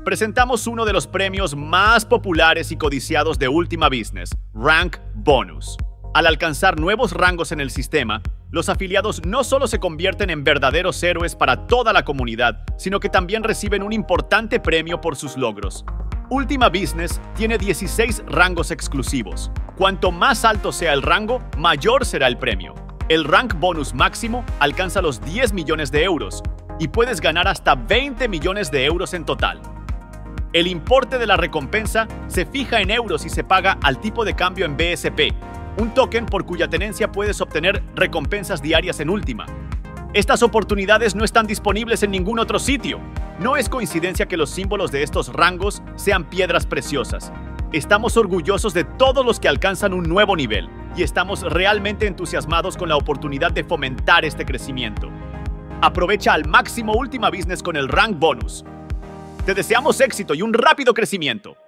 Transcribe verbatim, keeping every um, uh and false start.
presentamos uno de los premios más populares y codiciados de Ultima Business, Rank Bonus. Al alcanzar nuevos rangos en el sistema, los afiliados no solo se convierten en verdaderos héroes para toda la comunidad, sino que también reciben un importante premio por sus logros. Ultima Business tiene dieciséis rangos exclusivos. Cuanto más alto sea el rango, mayor será el premio. El rank bonus máximo alcanza los diez millones de euros y puedes ganar hasta veinte millones de euros en total. El importe de la recompensa se fija en euros y se paga al tipo de cambio en B S P, un token por cuya tenencia puedes obtener recompensas diarias en Ultima. Estas oportunidades no están disponibles en ningún otro sitio. No es coincidencia que los símbolos de estos rangos sean piedras preciosas. Estamos orgullosos de todos los que alcanzan un nuevo nivel y estamos realmente entusiasmados con la oportunidad de fomentar este crecimiento. Aprovecha al máximo Ultima Business con el Rank Bonus. Te deseamos éxito y un rápido crecimiento.